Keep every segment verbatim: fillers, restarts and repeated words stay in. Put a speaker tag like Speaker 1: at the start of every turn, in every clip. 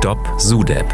Speaker 1: Stopp SUDEP.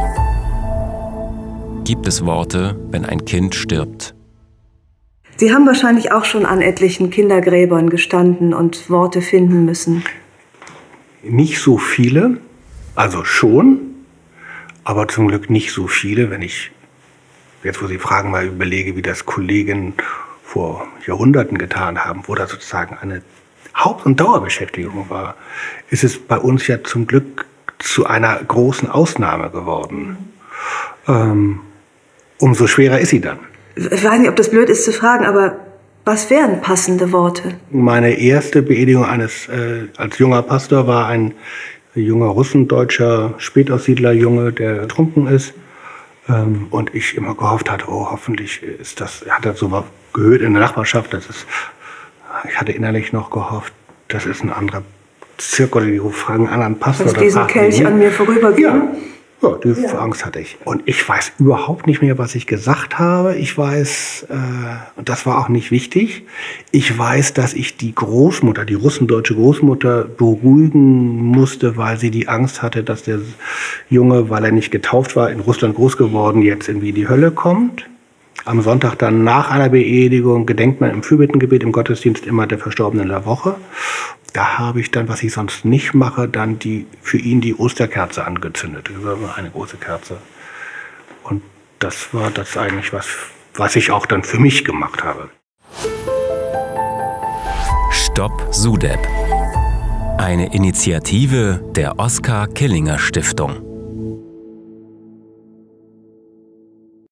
Speaker 1: Gibt es Worte, wenn ein Kind stirbt?
Speaker 2: Sie haben wahrscheinlich auch schon an etlichen Kindergräbern gestanden und Worte finden müssen.
Speaker 3: Nicht so viele, also schon, aber zum Glück nicht so viele, wenn ich jetzt, wo Sie fragen, mal überlege, wie das Kollegen vor Jahrhunderten getan haben, wo das sozusagen eine Haupt- und Dauerbeschäftigung war, ist es bei uns ja zum Glück zu einer großen Ausnahme geworden. Ähm, umso schwerer ist sie dann.
Speaker 2: Ich weiß nicht, ob das blöd ist zu fragen, aber was wären passende Worte?
Speaker 3: Meine erste Beerdigung eines, äh, als junger Pastor war ein junger russendeutscher Spätaussiedlerjunge, der ertrunken ist. Ähm, und ich immer gehofft hatte, oh, hoffentlich ist das, hat er so gehört in der Nachbarschaft, das ist, ich hatte innerlich noch gehofft, das ist ein anderer Zirk oder die fragen einen anderen Pastor.
Speaker 2: Dass diesen Kelch an mir vorüberging?
Speaker 3: Ja. Ja, die
Speaker 2: Ja.
Speaker 3: Angst hatte ich. Und ich weiß überhaupt nicht mehr, was ich gesagt habe. Ich weiß, äh, und das war auch nicht wichtig, ich weiß, dass ich die Großmutter, die russendeutsche Großmutter beruhigen musste, weil sie die Angst hatte, dass der Junge, weil er nicht getauft war, in Russland groß geworden, jetzt irgendwie in die Hölle kommt. Am Sonntag dann nach einer Beerdigung gedenkt man im Fürbittengebet im Gottesdienst immer der Verstorbenen der Woche. Da habe ich dann, was ich sonst nicht mache, dann die, für ihn die Osterkerze angezündet. Das war eine große Kerze. Und das war das eigentlich, was, was ich auch dann für mich gemacht habe.
Speaker 1: Stopp SUDEP. Eine Initiative der Oskar Killinger Stiftung.